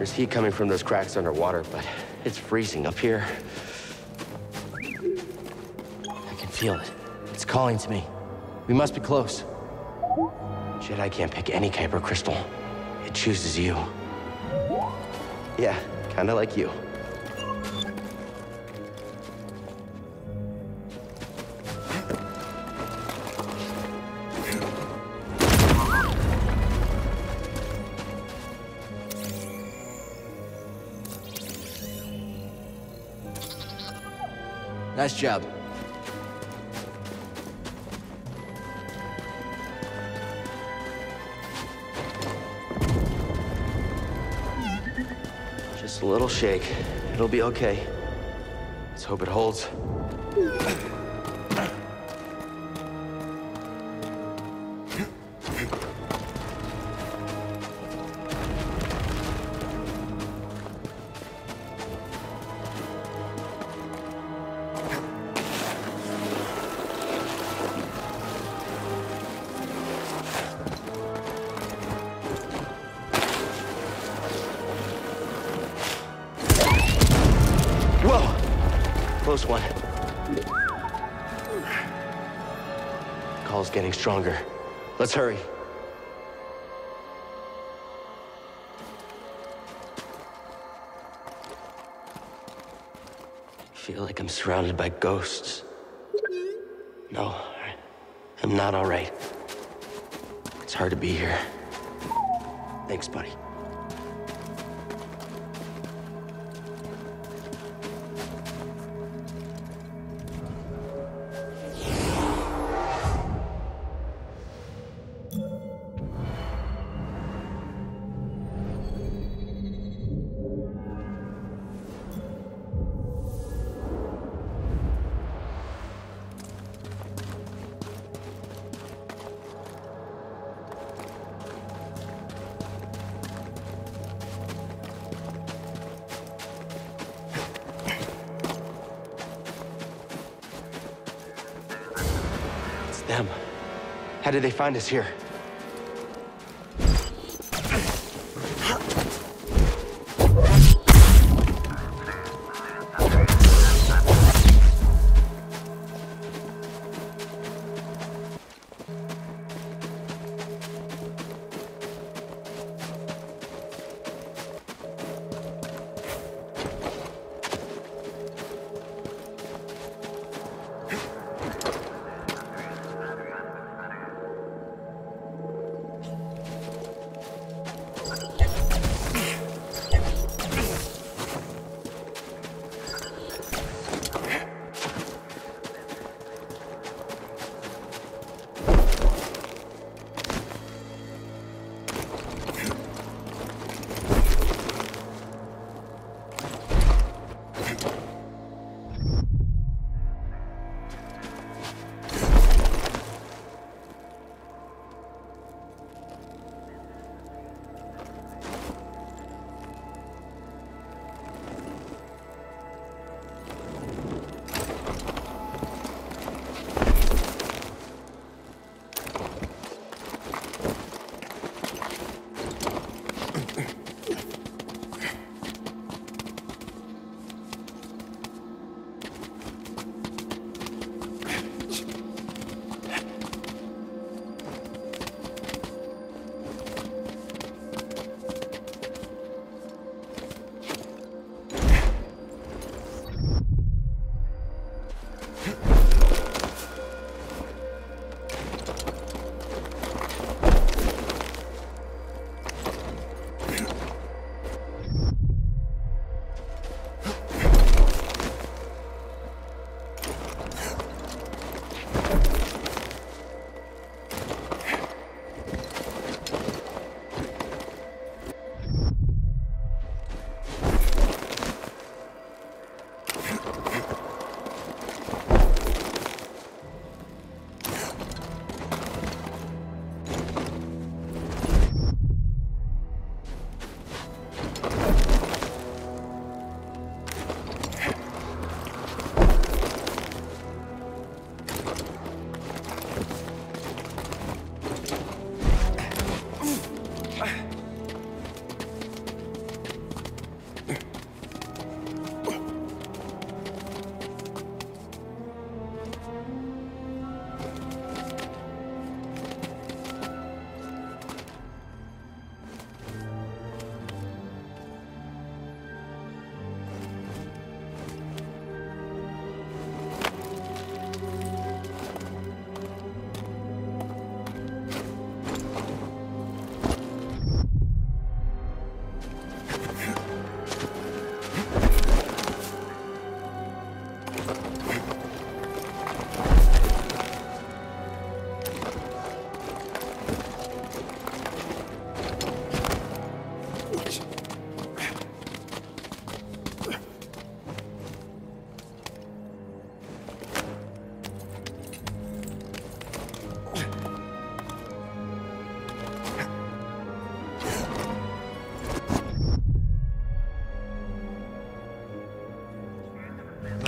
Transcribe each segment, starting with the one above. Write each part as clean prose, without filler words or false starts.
There's heat coming from those cracks underwater, but it's freezing up here. I can feel it. It's calling to me. We must be close. Jedi can't pick any kyber crystal. It chooses you. Yeah, kinda like you. Nice job. Just a little shake. It'll be okay. Let's hope it holds. Close one. Call's getting stronger. Let's hurry. I feel like I'm surrounded by ghosts. No, I'm not all right. It's hard to be here. Thanks, buddy. Them. How did they find us here?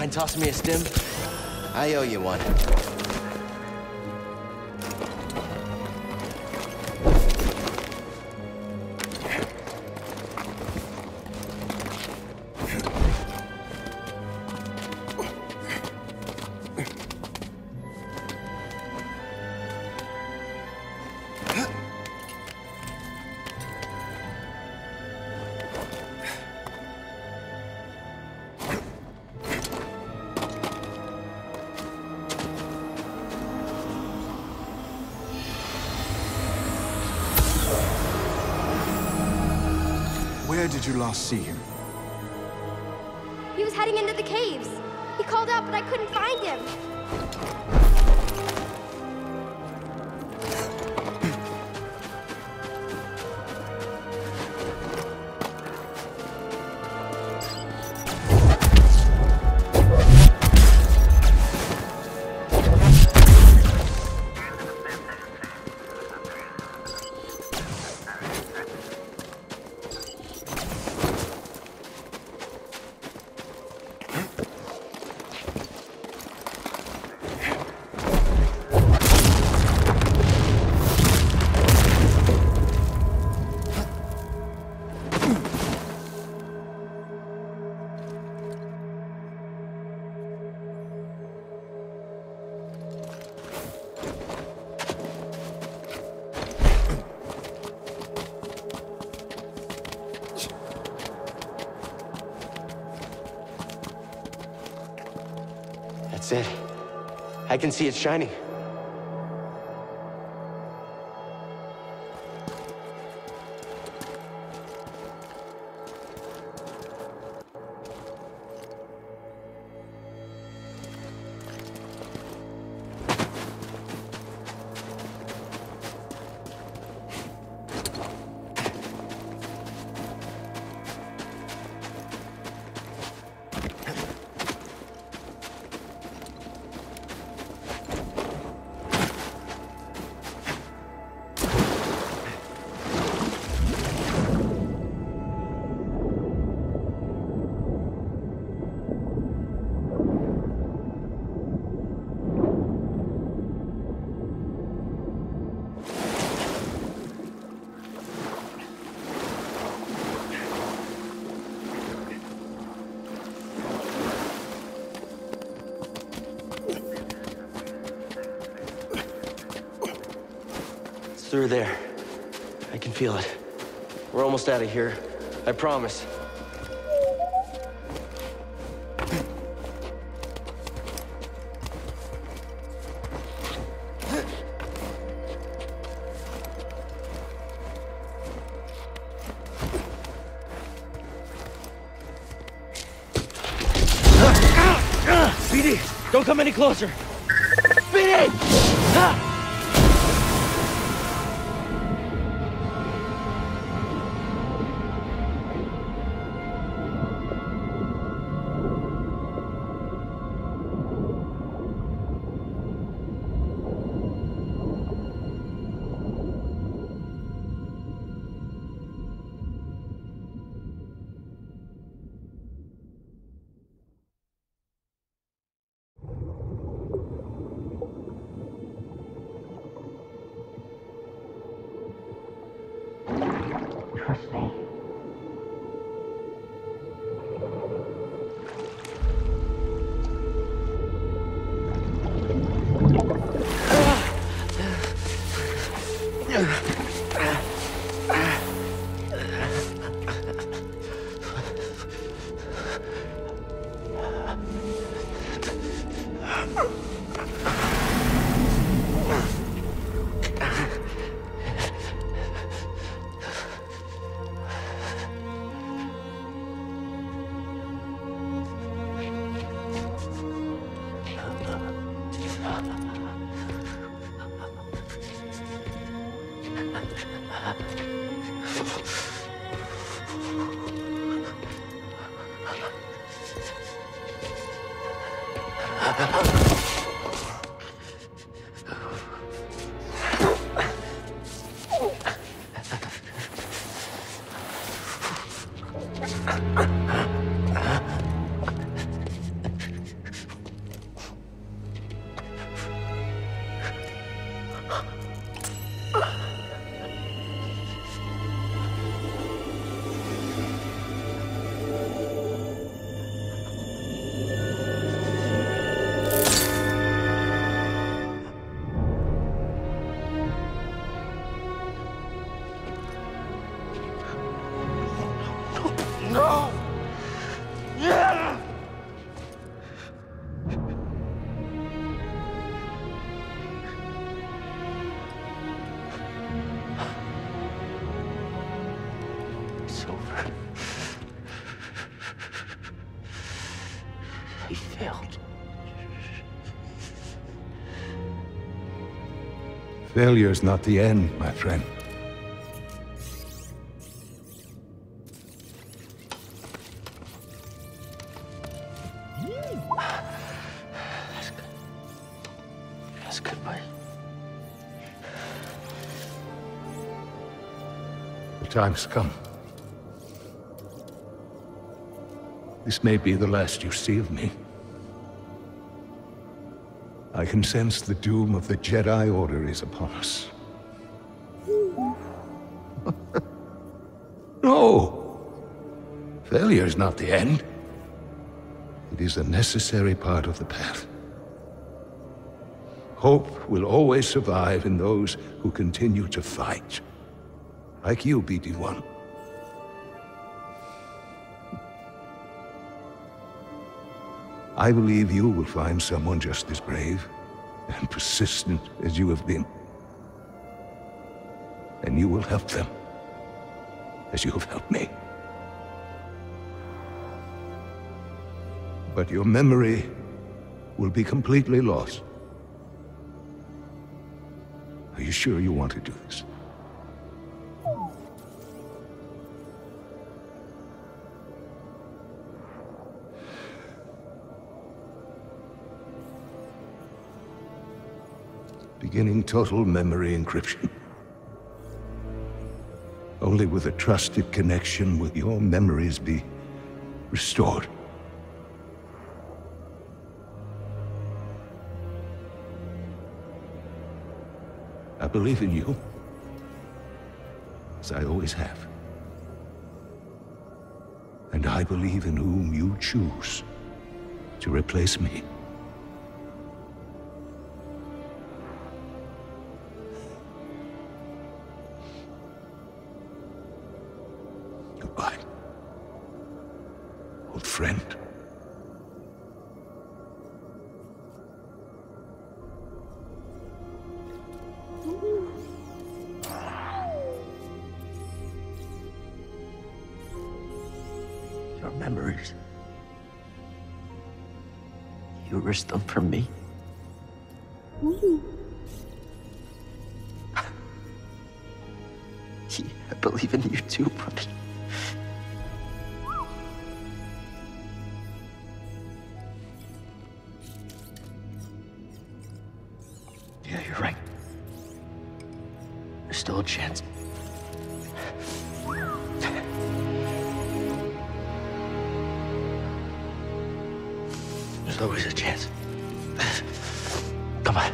Mind tossing me a stim? I owe you one. Where did you last see him? He was heading into the caves. He called out, but I couldn't find him. That's it. I can see it shining. Through there. I can feel it. We're almost out of here. I promise. BD, don't come any closer. BD! Ah! Trust me. No! Yeah! It's over. He failed. Failure's not the end, my friend. That's good, buddy. The time's come. This may be the last you see of me. I can sense the doom of the Jedi Order is upon us. No! Failure's not the end. It is a necessary part of the path. Hope will always survive in those who continue to fight. Like you, BD-1. I believe you will find someone just as brave and persistent as you have been. And you will help them, as you have helped me. But your memory will be completely lost. Are you sure you want to do this? Beginning total memory encryption. Only with a trusted connection will your memories be restored. I believe in you, as I always have. And I believe in whom you choose to replace me. Goodbye, old friend. Your memories. You risked them for me. Yeah, I believe in you too, buddy. Yeah, you're right. There's still a chance. There's always a chance. Come on.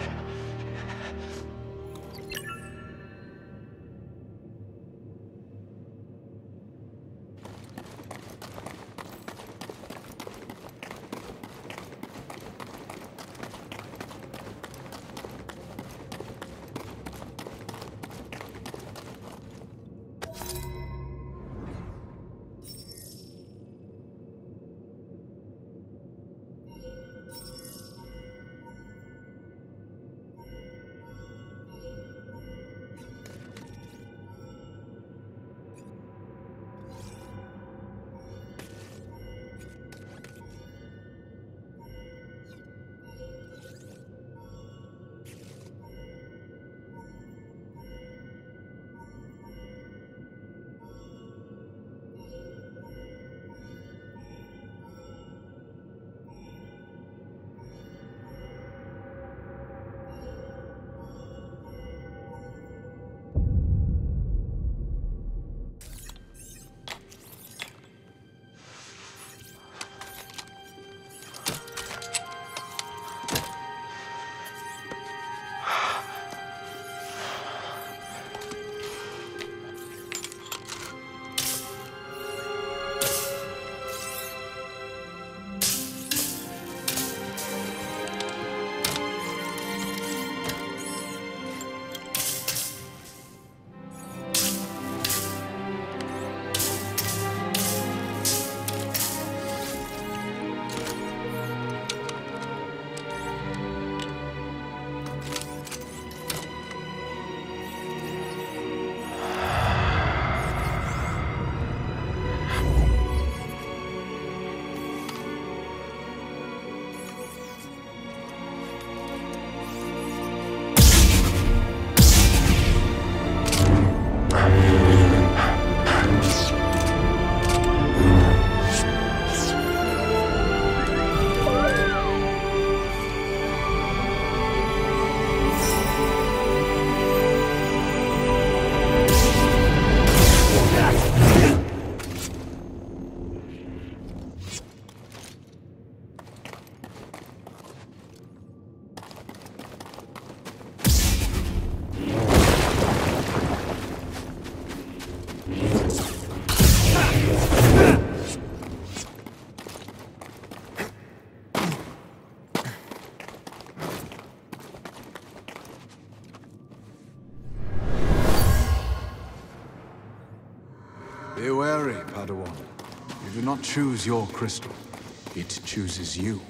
Padawan. You do not choose your crystal. It chooses you.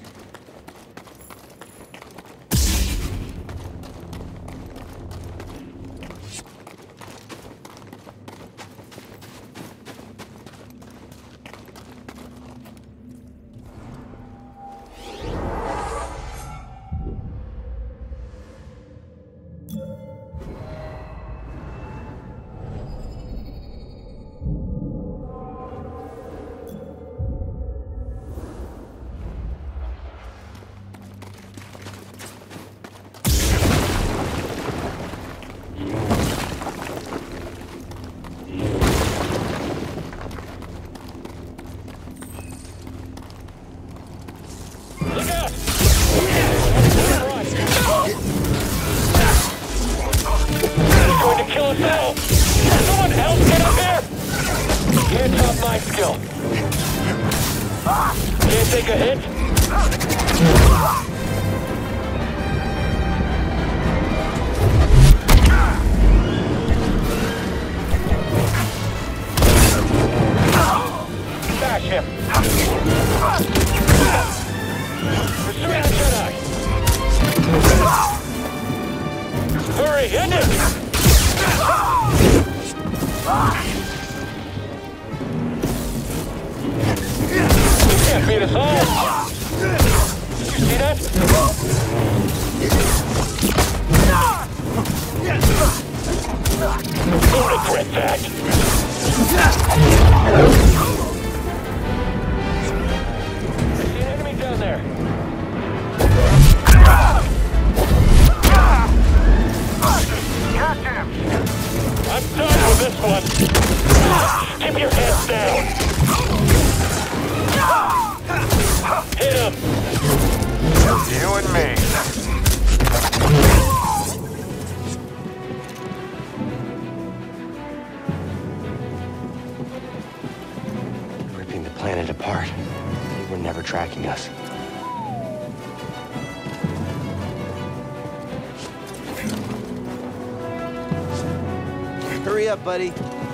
Hurry up, buddy.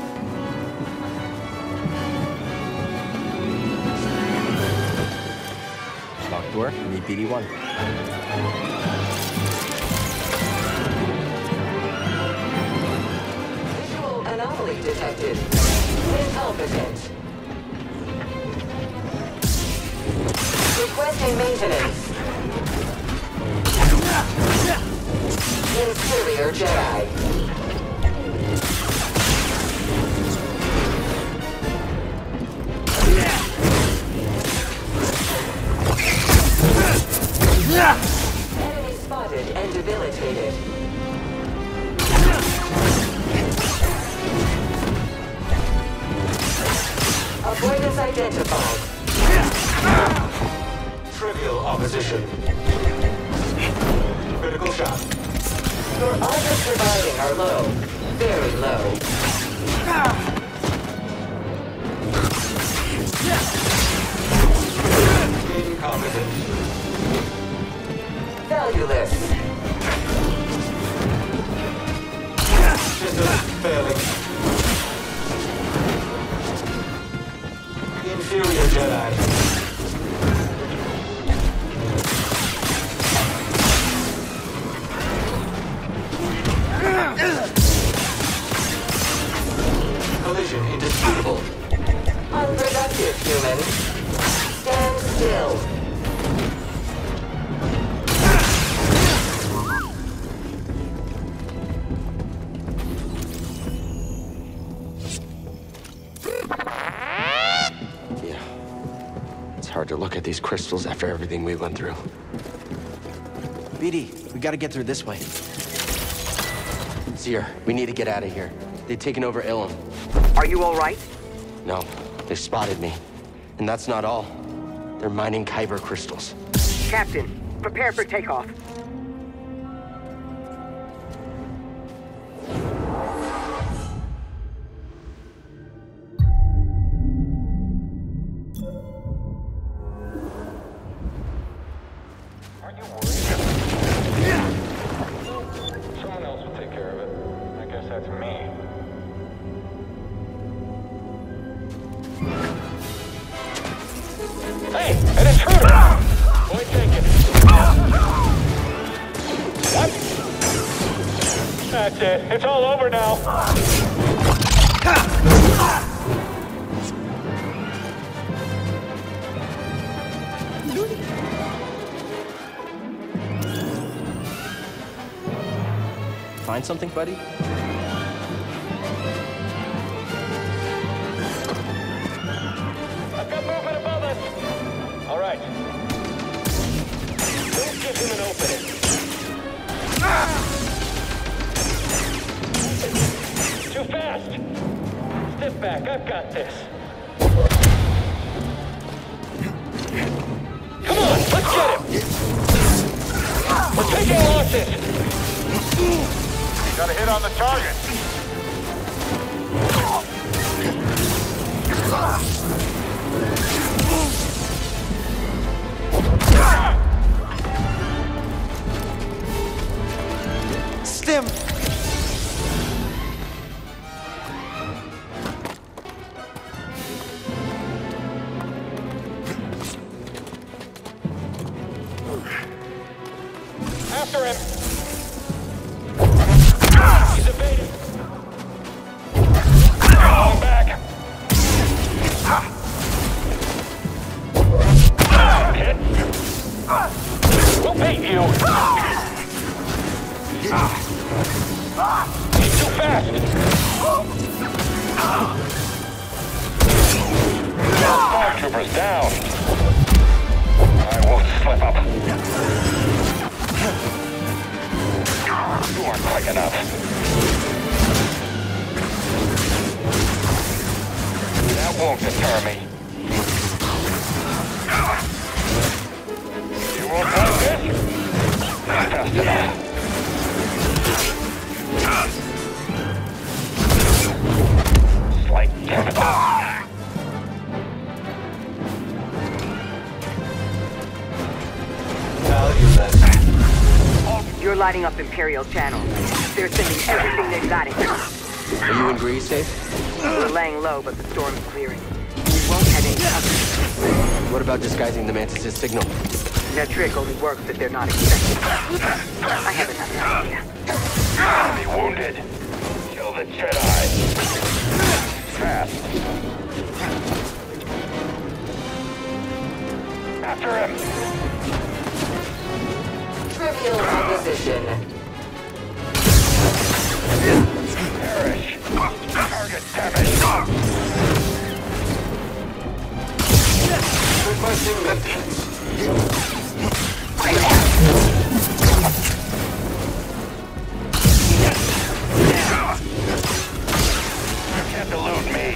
Locked door, meet BD1. Visual anomaly detected. Incompetent. Requesting maintenance. Inferior Jedi. Enemy spotted and debilitated. Avoidance identified. Trivial opposition. Critical shot. Your odds of surviving are low. Very low. Incompetent. Valueless. System failing. Inferior Jedi. Collision indisputable. Unproductive, human. Stand still. Hard to look at these crystals after everything we went through. BD, we gotta get through this way. Seer, we need to get out of here. They've taken over Ilum. Are you all right? No, they spotted me. And that's not all. They're mining kyber crystals. Captain, prepare for takeoff. Hey, an intruder! Point taken. What? That's it. It's all over now. Find something, buddy? I've got movement above us. All right. Don't give him an opening. Too fast. Step back. I've got this. Come on, let's get him. We're taking losses. Got a hit on the target. Stim! After him. He's evading. Falling back. Hit. We'll beat you. He's too fast. Stormtroopers down. I won't slip up. You aren't quick enough. That won't deter me. You won't like this? Not fast enough. Slight temperature. You're lighting up Imperial channels. They're sending everything they've got in here. Are you in grease, Dave? We're laying low, but the storm is clearing. We won't have any cover. What about disguising the Mantis' signal? That trick only works if they're not expecting. I have another idea. Enemy wounded. Kill the Jedi. Fast. After him. Trivial opposition. Perish. Target damage. Requesting maintenance. Can't elude me.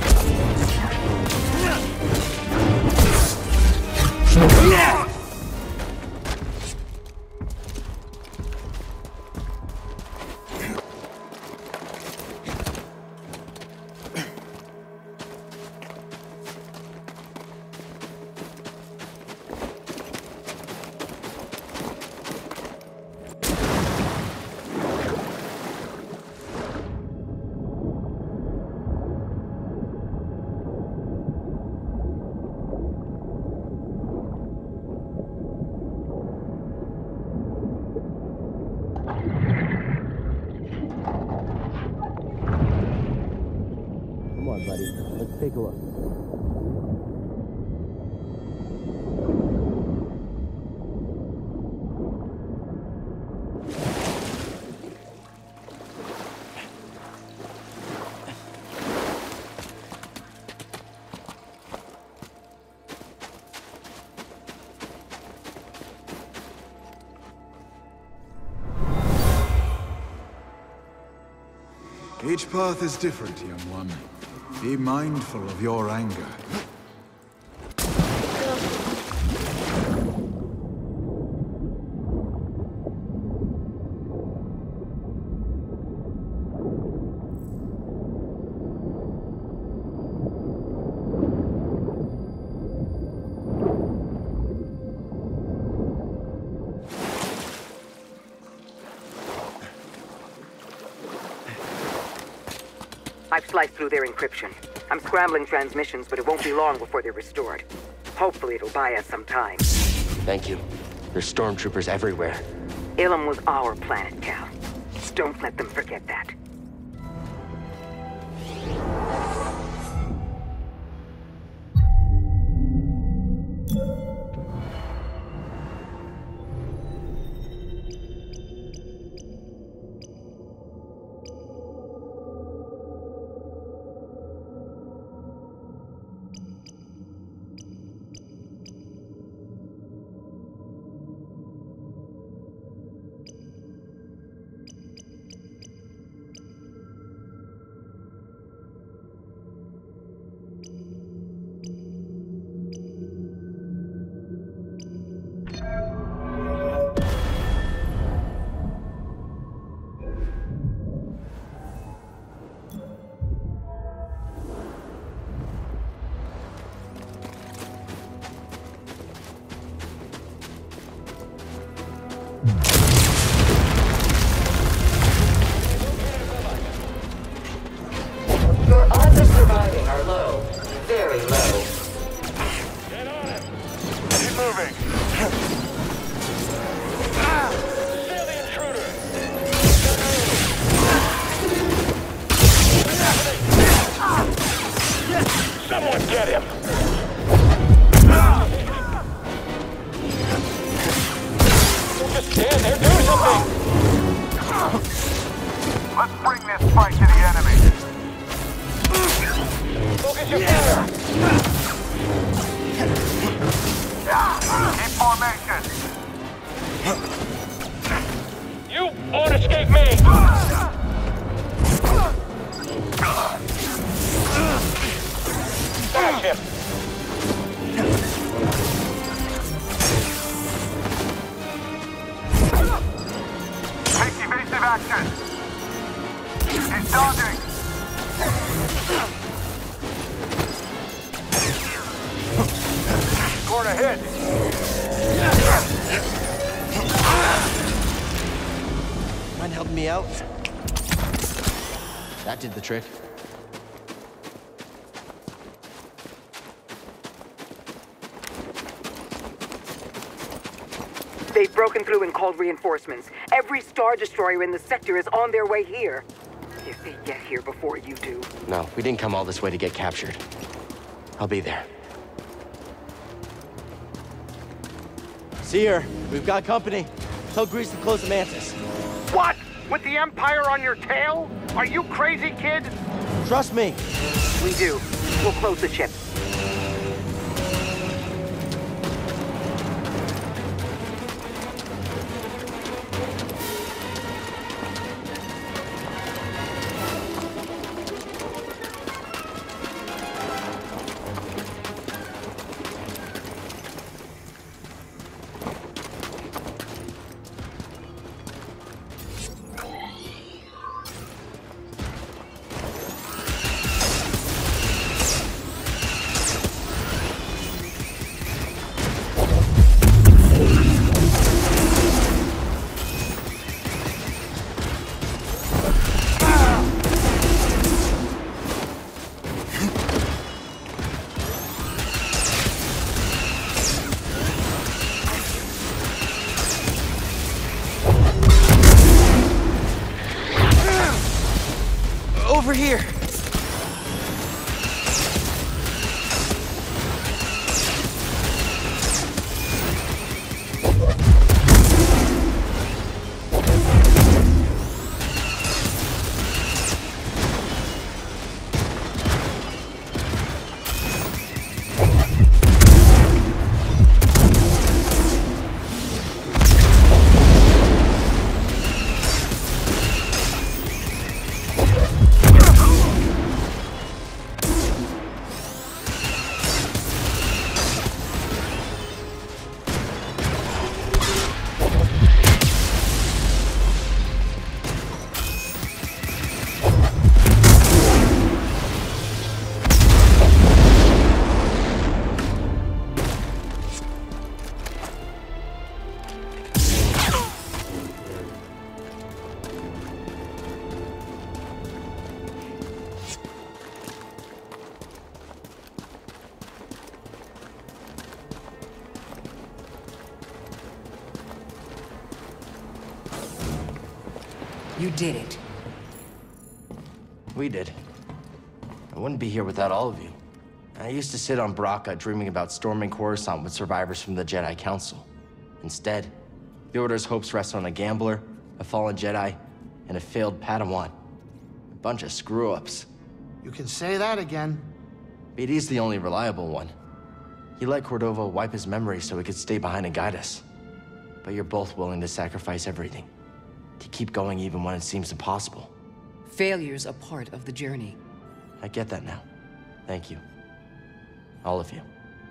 Come on, buddy. Let's take a look. Each path is different, young one. Be mindful of your anger. I've sliced through their encryption. I'm scrambling transmissions, but it won't be long before they're restored. Hopefully it'll buy us some time. Thank you. There's stormtroopers everywhere. Ilum was our planet, Cal. Don't let them forget that. Your odds of surviving are low. Very low. Get on him! Keep moving! Seal the intruder! Someone get him! Don't just stand there, do something! Let's bring this fight to the enemy. Focus your fire! Keep formation. You won't escape me! Catch him! Take evasive action. He's dodging. Scored a hit. Mind helping me out? That did the trick. They've broken through and called reinforcements. Every Star Destroyer in the sector is on their way here. If they get here before you do. No, we didn't come all this way to get captured. I'll be there. See her. We've got company. Tell Grease to close the Mantis. What? With the Empire on your tail? Are you crazy, kid? Trust me. We do. We'll close the ship. Over here. You did it. We did. I wouldn't be here without all of you. I used to sit on Braca dreaming about storming Coruscant with survivors from the Jedi Council. Instead, the Order's hopes rest on a gambler, a fallen Jedi, and a failed Padawan. A bunch of screw-ups. You can say that again. BD's the only reliable one. He let Cordova wipe his memory so he could stay behind and guide us. But you're both willing to sacrifice everything. To keep going even when it seems impossible. Failure's a part of the journey. I get that now. Thank you. All of you.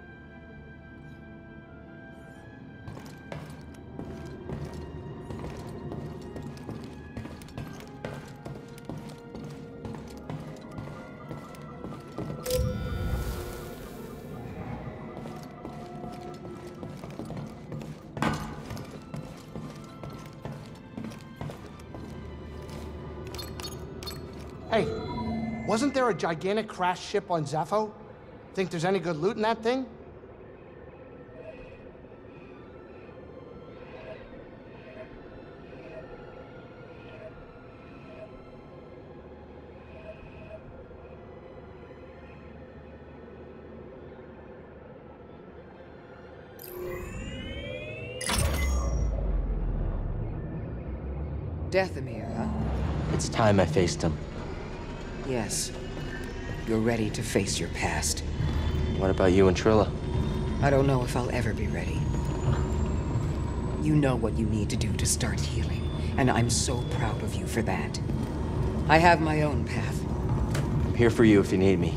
Hey, wasn't there a gigantic crash ship on Zepho? Think there's any good loot in that thing? Dathomir, huh? It's time I faced him. Yes. You're ready to face your past. What about you and Trilla? I don't know if I'll ever be ready. You know what you need to do to start healing, and I'm so proud of you for that. I have my own path. I'm here for you if you need me.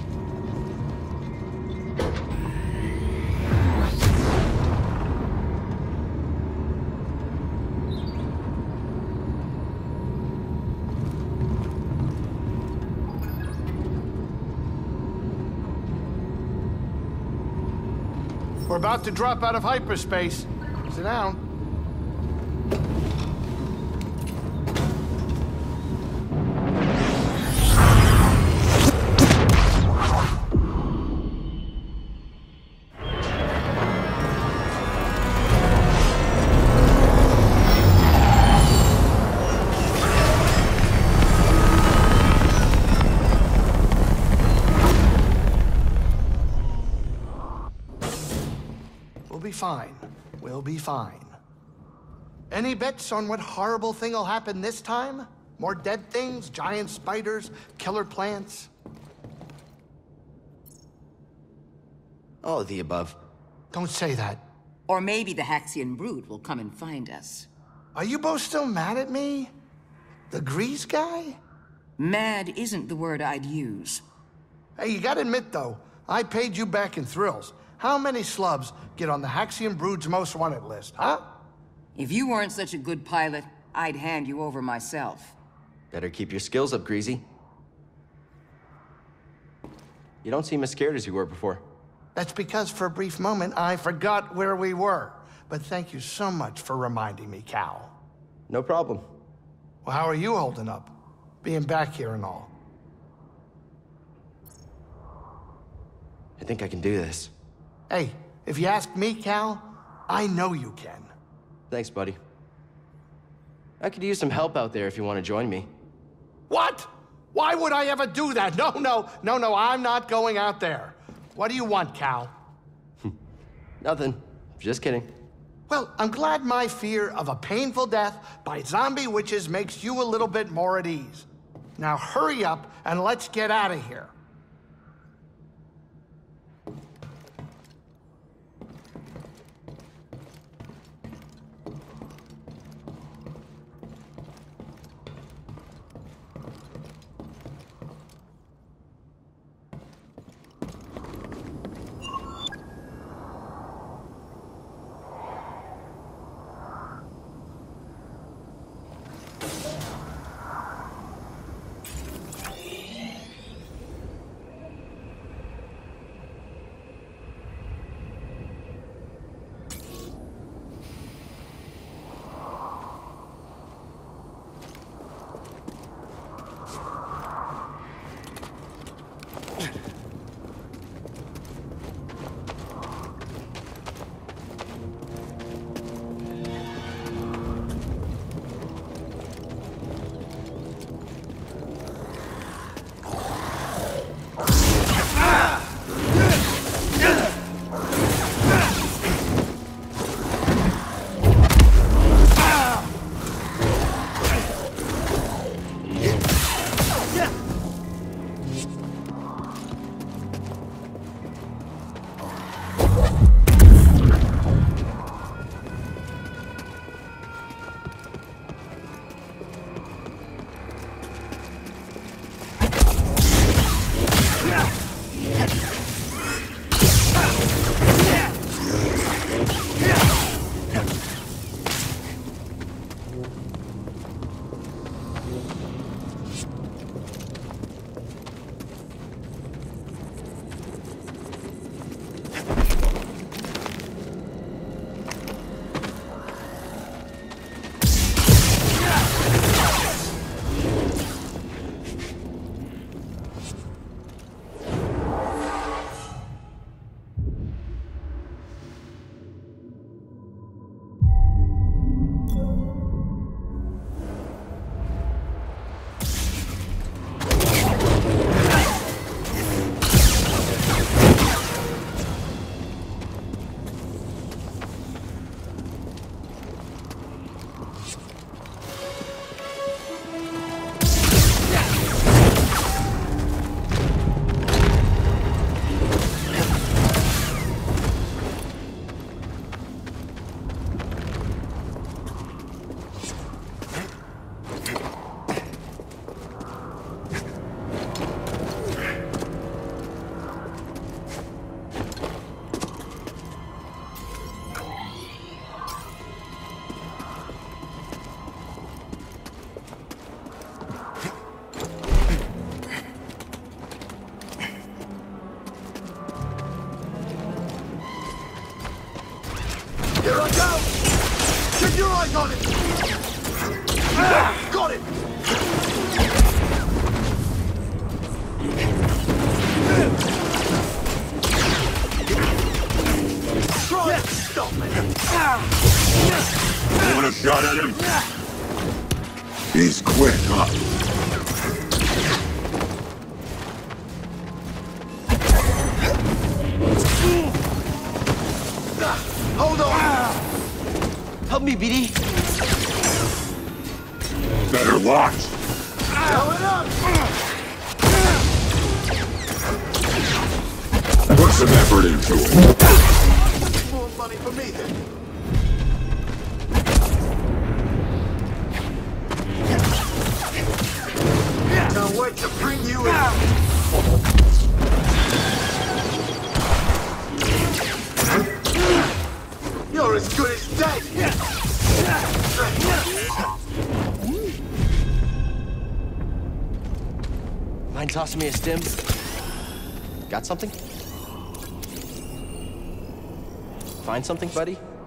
We're about to drop out of hyperspace. Sit down. Fine. We'll be fine. Any bets on what horrible thing will happen this time? More dead things, giant spiders, killer plants? All of the above. Don't say that. Or maybe the Haxian brood will come and find us. Are you both still mad at me? The Grease guy? Mad isn't the word I'd use. Hey, you gotta admit though, I paid you back in thrills. How many slubs get on the Haxian Brood's most wanted list, huh? If you weren't such a good pilot, I'd hand you over myself. Better keep your skills up, Greasy. You don't seem as scared as you were before. That's because for a brief moment, I forgot where we were. But thank you so much for reminding me, Cal. No problem. Well, how are you holding up? Being back here and all. I think I can do this. Hey, if you ask me, Cal, I know you can. Thanks, buddy. I could use some help out there if you want to join me. What? Why would I ever do that? No, I'm not going out there. What do you want, Cal? Nothing. Just kidding. Well, I'm glad my fear of a painful death by zombie witches makes you a little bit more at ease. Now hurry up and let's get out of here. Here I go! Keep your eyes on it! Got it! Try it! Stop it! You want a shot at him? He's quick, huh? Hold on! Help me, BD. Better watch. Going up! Put some effort into it. More money for me then. Can't wait to bring you in. You're as good as dead. Mind tossing me a stim? Got something? Find something, buddy?